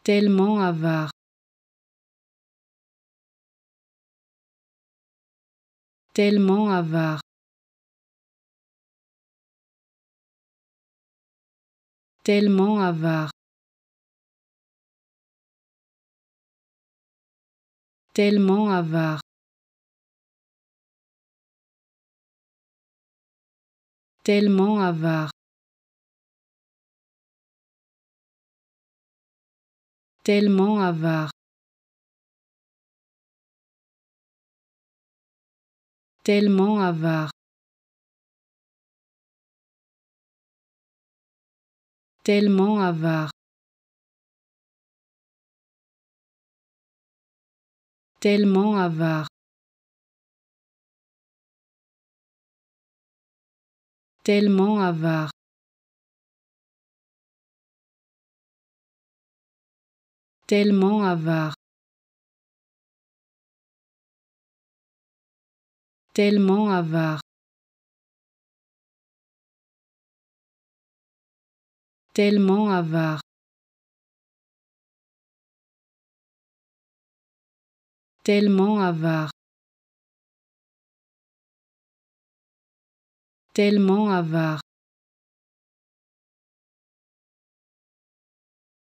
tellement avare, tellement avare, tellement avare, tellement avare, tellement avare, tellement avare, tellement avare, tellement avare, tellement avare, tellement avare, tellement avare, tellement avare, tellement avare, tellement avare, tellement avare,